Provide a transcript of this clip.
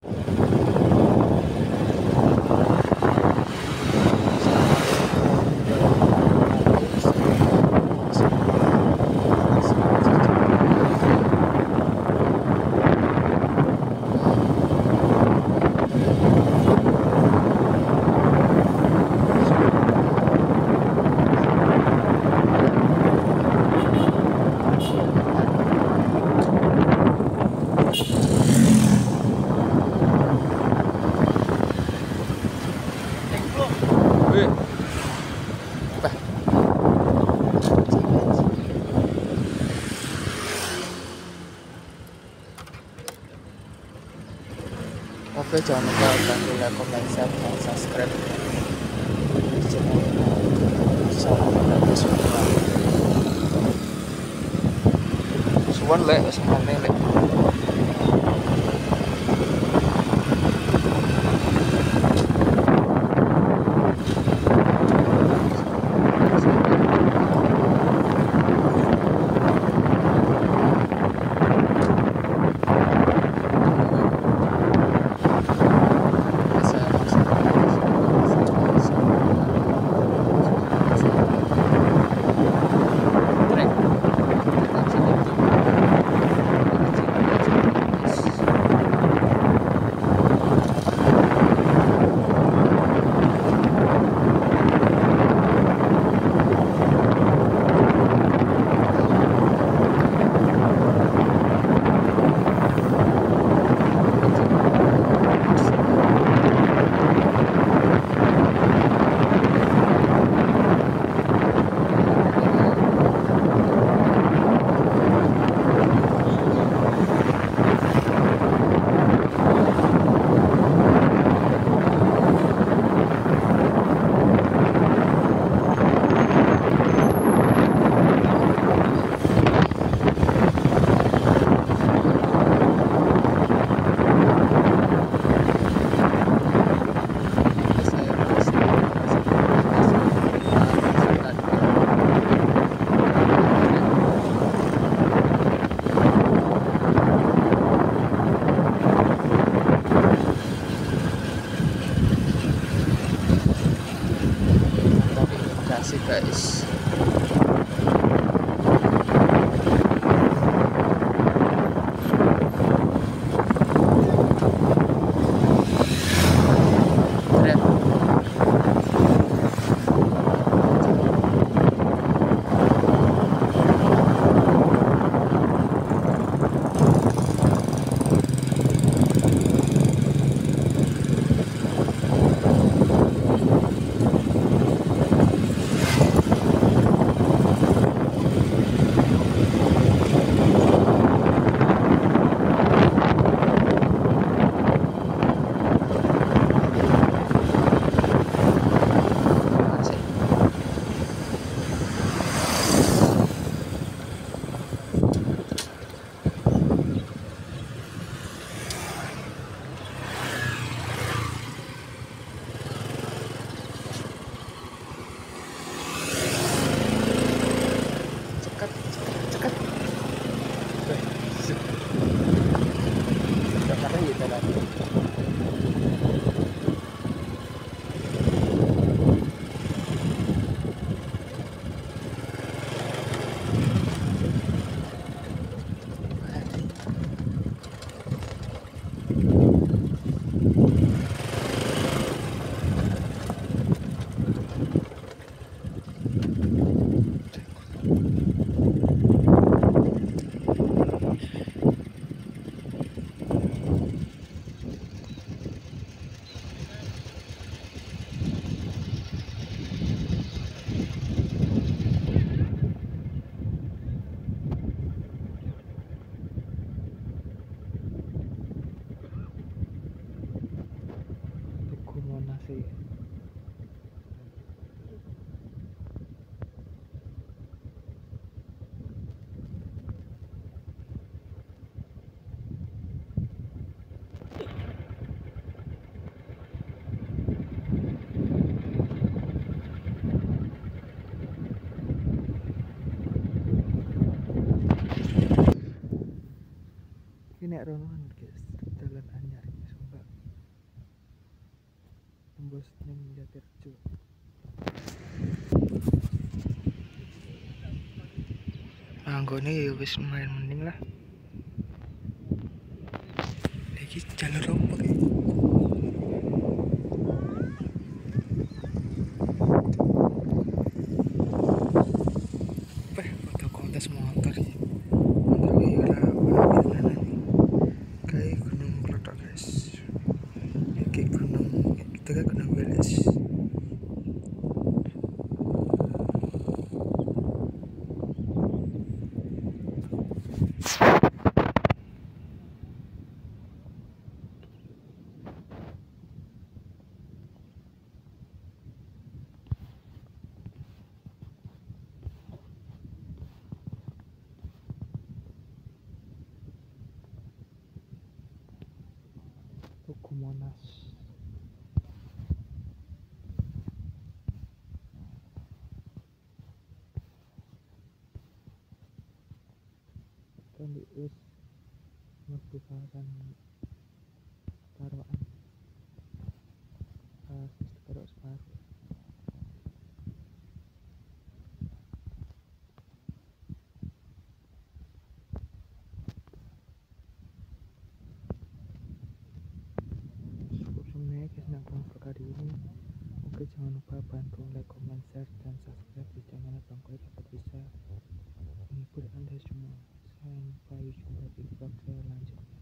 Oke, jangan lupa bantu like, comment, share, dan subscribe di channel ini. Salam semua. Suwon lek semuanya lek. Kasih guys. Ini nek rono guys, jalan anyar iki sumpah. tembus ning Jatirejo. Anggone ya wis lumayan mending lah. Iki jalur opo iki? Foto kontes motor ya. Motor ya ora kayak gunung Klothok guys. Iki gunung itu kan gunung Weles. Tugu Monas. Kan wis mlebu kawasan Karoan. Wis karo separuh. Cukup semuanya guys nonton kali ini. Oke, jangan lupa bantu like, comment, share, dan subscribe di channel Bangkoy dapat bisa menghibur Anda semua. Sampai jumpa di vlog selanjutnya.